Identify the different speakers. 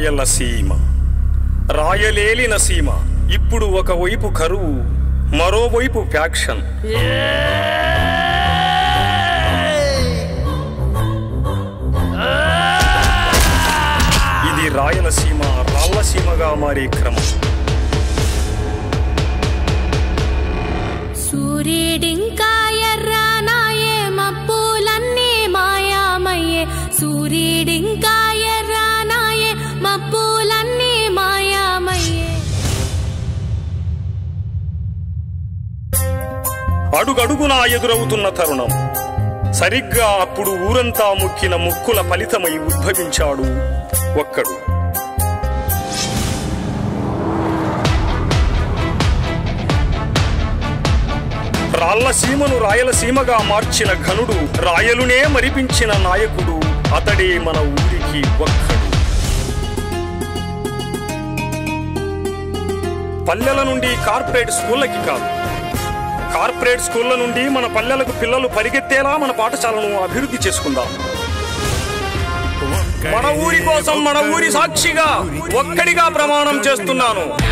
Speaker 1: రాయలసీమ, రాయలేలిన సీమ. ఇప్పుడు ఒకవైపు కరువు, మరోవైపు ఫ్యాక్షన్. ఇది రాయలసీమ రాళ్ళసీమగా మారే క్రమం.
Speaker 2: సూర్యుడింకా ఎర్రనాయే, మబ్బులన్నీ మాయామయ్యే. సూర్యుడింకా ఎర్రనాయే, మబ్బులన్నీ మాయామయ్యే.
Speaker 1: అడుగడుగునా ఎదురవుతున్న తరుణం. సరిగ్గా అప్పుడు ఊరంతా మొక్కిన మొక్కుల ఫలితమై ఉద్భవించాడు ఒక్కడు. రాళ్ళసీమను రాయలసీమగా మార్చిన ఘనుడు, రాయలునే మరిపించిన నాయకుడు, అతడే మన ఊరికి ఒక్కడు. పల్లెల నుండి కార్పొరేట్ స్కూళ్ళకి కాదు, కార్పొరేట్ స్కూళ్ళ నుండి మన పల్లెలకు పిల్లలు పరిగెత్తేలా మన పాఠశాలను అభివృద్ధి చేసుకుందాం. మన ఊరి కోసం, మన ఊరి సాక్షిగా ఒక్కడిగా ప్రమాణం చేస్తున్నాను.